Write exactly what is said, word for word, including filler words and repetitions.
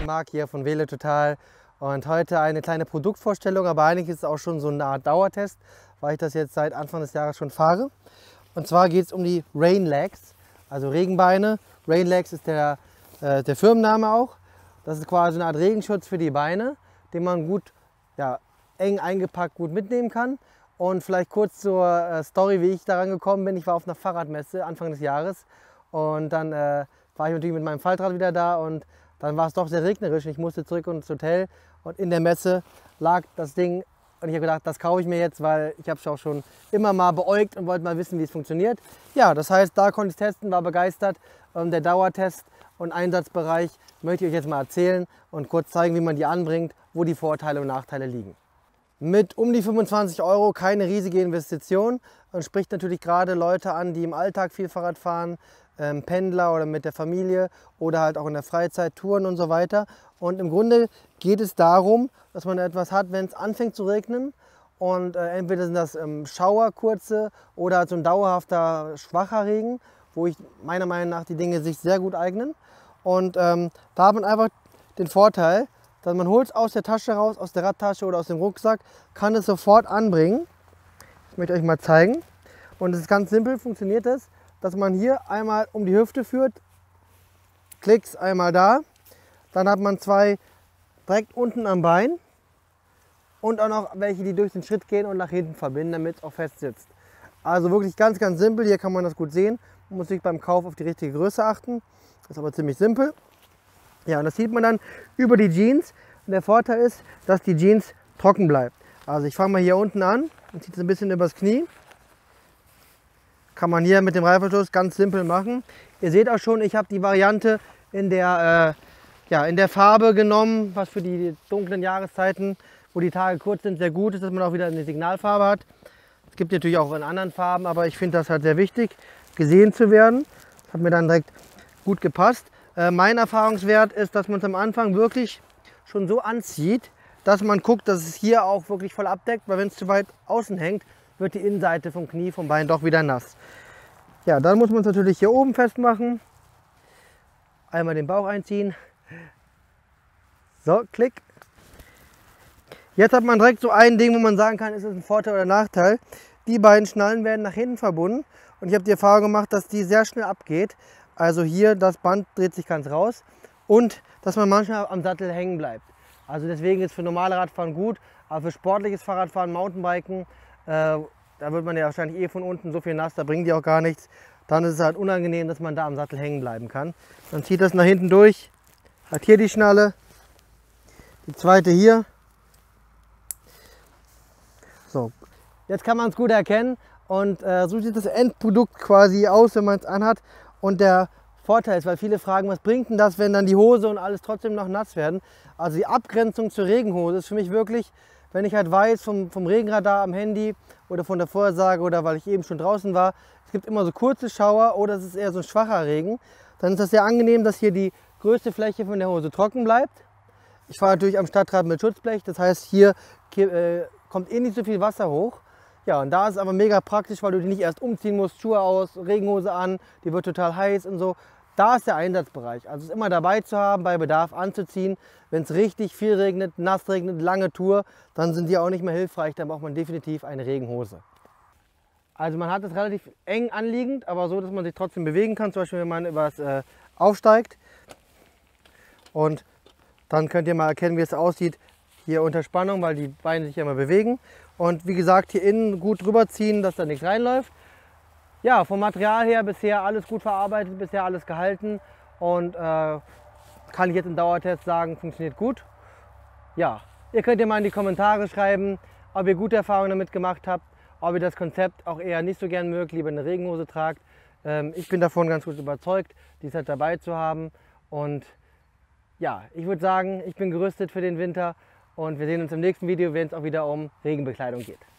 Marc hier von Velo-Total und heute eine kleine Produktvorstellung, aber eigentlich ist es auch schon so eine Art Dauertest, weil ich das jetzt seit Anfang des Jahres schon fahre. Und zwar geht es um die Rain-Legs, also Regenbeine. Rain-Legs ist der, äh, der Firmenname auch. Das ist quasi eine Art Regenschutz für die Beine, den man gut, ja, eng eingepackt gut mitnehmen kann. Und vielleicht kurz zur äh, Story, wie ich daran gekommen bin. Ich war auf einer Fahrradmesse Anfang des Jahres und dann äh, war ich natürlich mit meinem Faltrad wieder da und dann war es doch sehr regnerisch. Ich musste zurück ins Hotel und in der Messe lag das Ding und ich habe gedacht, das kaufe ich mir jetzt, weil ich habe es auch schon immer mal beäugt und wollte mal wissen, wie es funktioniert. Ja, das heißt, da konnte ich testen, war begeistert. Ähm, der Dauertest und Einsatzbereich möchte ich euch jetzt mal erzählen und kurz zeigen, wie man die anbringt, wo die Vorteile und Nachteile liegen. Mit um die fünfundzwanzig Euro keine riesige Investition und spricht natürlich gerade Leute an, die im Alltag viel Fahrrad fahren, ähm, Pendler oder mit der Familie oder halt auch in der Freizeit Touren und so weiter. Und im Grunde geht es darum, dass man etwas hat, wenn es anfängt zu regnen und äh, entweder sind das ähm, Schauer kurze oder halt so ein dauerhafter schwacher Regen, wo ich meiner Meinung nach die Dinge sich sehr gut eignen. Und ähm, da hat man einfach den Vorteil, dass man holt es aus der Tasche raus, aus der Radtasche oder aus dem Rucksack, kann es sofort anbringen. Ich möchte euch mal zeigen. Und es ist ganz simpel, funktioniert es, dass man hier einmal um die Hüfte führt, klicks einmal da, dann hat man zwei direkt unten am Bein und auch noch welche, die durch den Schritt gehen und nach hinten verbinden, damit es auch fest sitzt. Also wirklich ganz, ganz simpel, hier kann man das gut sehen. Man muss sich beim Kauf auf die richtige Größe achten, das ist aber ziemlich simpel. Ja, und das sieht man dann über die Jeans. Und der Vorteil ist, dass die Jeans trocken bleibt. Also ich fange mal hier unten an und ziehe es ein bisschen übers Knie. Kann man hier mit dem Reißverschluss ganz simpel machen. Ihr seht auch schon, ich habe die Variante in der, äh, ja, in der Farbe genommen, was für die dunklen Jahreszeiten, wo die Tage kurz sind, sehr gut ist, dass man auch wieder eine Signalfarbe hat. Es gibt natürlich auch in anderen Farben, aber ich finde das halt sehr wichtig, gesehen zu werden. Das hat mir dann direkt gut gepasst. Mein Erfahrungswert ist, dass man es am Anfang wirklich schon so anzieht, dass man guckt, dass es hier auch wirklich voll abdeckt, weil wenn es zu weit außen hängt, wird die Innenseite vom Knie, vom Bein doch wieder nass. Ja, dann muss man es natürlich hier oben festmachen. Einmal den Bauch einziehen. So, klick. Jetzt hat man direkt so ein Ding, wo man sagen kann, ist es ein Vorteil oder Nachteil. Die beiden Schnallen werden nach hinten verbunden und ich habe die Erfahrung gemacht, dass die sehr schnell abgeht. Also hier, das Band dreht sich ganz raus und dass man manchmal am Sattel hängen bleibt. Also deswegen ist für normale Radfahren gut, aber für sportliches Fahrradfahren, Mountainbiken, äh, da wird man ja wahrscheinlich eh von unten so viel nass, da bringen die auch gar nichts. Dann ist es halt unangenehm, dass man da am Sattel hängen bleiben kann. Dann zieht das nach hinten durch, hat hier die Schnalle, die zweite hier. So, jetzt kann man es gut erkennen und äh, so sieht das Endprodukt quasi aus, wenn man es anhat. Und der Vorteil ist, weil viele fragen, was bringt denn das, wenn dann die Hose und alles trotzdem noch nass werden? Also die Abgrenzung zur Regenhose ist für mich wirklich, wenn ich halt weiß vom, vom Regenradar am Handy oder von der Vorhersage oder weil ich eben schon draußen war, es gibt immer so kurze Schauer oder es ist eher so ein schwacher Regen, dann ist das sehr angenehm, dass hier die größte Fläche von der Hose trocken bleibt. Ich fahre natürlich am Stadtrad mit Schutzblech, das heißt hier äh, kommt eh nicht so viel Wasser hoch. Ja, und da ist es aber mega praktisch, weil du die nicht erst umziehen musst, Schuhe aus, Regenhose an, die wird total heiß und so. Da ist der Einsatzbereich. Also es ist immer dabei zu haben, bei Bedarf anzuziehen. Wenn es richtig viel regnet, nass regnet, lange Tour, dann sind die auch nicht mehr hilfreich, dann braucht man definitiv eine Regenhose. Also man hat es relativ eng anliegend, aber so, dass man sich trotzdem bewegen kann, zum Beispiel wenn man etwas äh, aufsteigt. Und dann könnt ihr mal erkennen, wie es aussieht hier unter Spannung, weil die Beine sich ja immer bewegen. Und wie gesagt, hier innen gut drüber ziehen, dass da nichts reinläuft. Ja, vom Material her bisher alles gut verarbeitet, bisher alles gehalten und äh, kann ich jetzt im Dauertest sagen, funktioniert gut. Ja, ihr könnt ja mal in die Kommentare schreiben, ob ihr gute Erfahrungen damit gemacht habt, ob ihr das Konzept auch eher nicht so gern mögt, lieber eine Regenhose tragt. Ähm, ich bin davon ganz gut überzeugt, dies halt dabei zu haben. Und ja, ich würde sagen, ich bin gerüstet für den Winter. Und wir sehen uns im nächsten Video, wenn es auch wieder um Regenbekleidung geht.